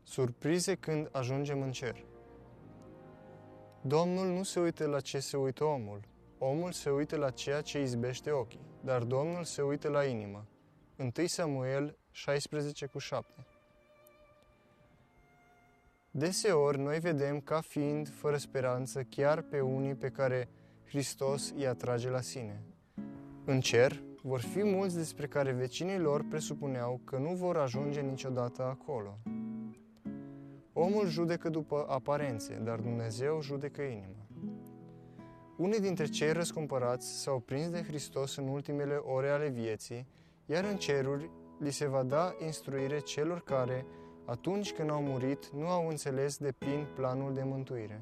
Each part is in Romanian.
Surprize când ajungem în cer. Domnul nu se uită la ce se uită omul. Omul se uită la ceea ce izbește ochii, dar Domnul se uită la inimă. 1 Samuel 16:7. Deseori noi vedem ca fiind fără speranță chiar pe unii pe care Hristos îi atrage la sine. În cer vor fi mulți despre care vecinii lor presupuneau că nu vor ajunge niciodată acolo. Omul judecă după aparențe, dar Dumnezeu judecă inima. Unii dintre cei răscumpărați s-au prins de Hristos în ultimele ore ale vieții, iar în ceruri li se va da instruire celor care, atunci când au murit, nu au înțeles de plin planul de mântuire.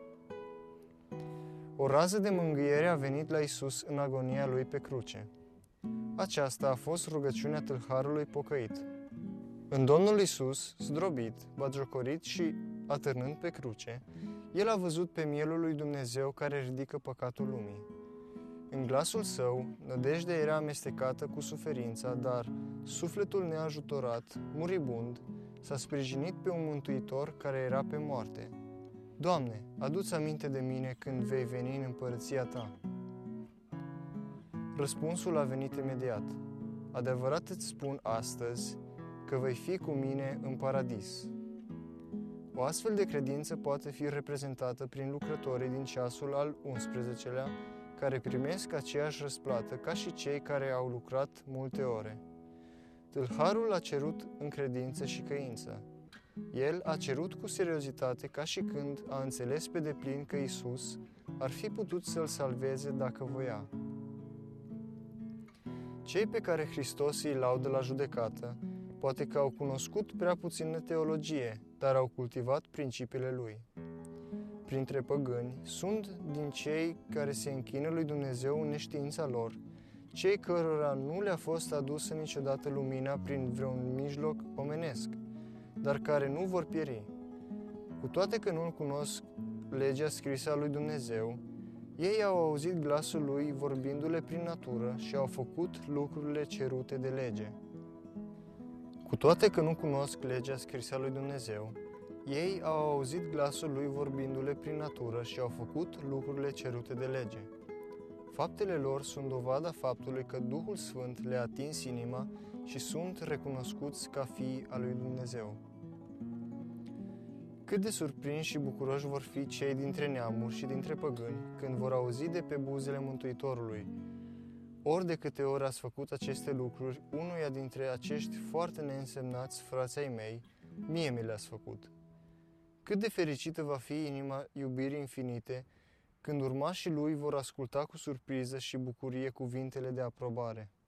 O rază de mângâiere a venit la Isus în agonia lui pe cruce. Aceasta a fost rugăciunea tâlharului pocăit. În Domnul Isus, zdrobit, batjocorit și atârnând pe cruce, el a văzut pe mielul lui Dumnezeu care ridică păcatul lumii. În glasul său, nădejdea era amestecată cu suferința, dar sufletul neajutorat, muribund, s-a sprijinit pe un mântuitor care era pe moarte. Doamne, adu-ți aminte de mine când vei veni în împărăția Ta. Răspunsul a venit imediat. Adevărat îți spun astăzi că vei fi cu mine în paradis. O astfel de credință poate fi reprezentată prin lucrătorii din ceasul al 11-lea, care primesc aceeași răsplată ca și cei care au lucrat multe ore. Tâlharul a cerut în credință și căință. El a cerut cu seriozitate ca și când a înțeles pe deplin că Isus ar fi putut să-l salveze dacă voia. Cei pe care Hristos îi laudă la judecată, poate că au cunoscut prea puțină teologie, dar au cultivat principiile lui. Printre păgâni sunt din cei care se închină lui Dumnezeu în neștiința lor, cei cărora nu le-a fost adusă niciodată lumina prin vreun mijloc omenesc, dar care nu vor pieri. Cu toate că nu cunosc legea scrisă a lui Dumnezeu, ei au auzit glasul lui vorbindu-le prin natură și au făcut lucrurile cerute de lege. Cu toate că nu cunosc legea scrisă a lui Dumnezeu, ei au auzit glasul lui vorbindu-le prin natură și au făcut lucrurile cerute de lege. Faptele lor sunt dovada faptului că Duhul Sfânt le-a atins inima și sunt recunoscuți ca fii al lui Dumnezeu. Cât de surprinși și bucuroși vor fi cei dintre neamuri și dintre păgâni când vor auzi de pe buzele Mântuitorului: ori de câte ori ați făcut aceste lucruri unuia dintre acești foarte neînsemnați frați ai mei, mie mi le-ați făcut. Cât de fericită va fi inima iubirii infinite când urmașii lui vor asculta cu surpriză și bucurie cuvintele de aprobare.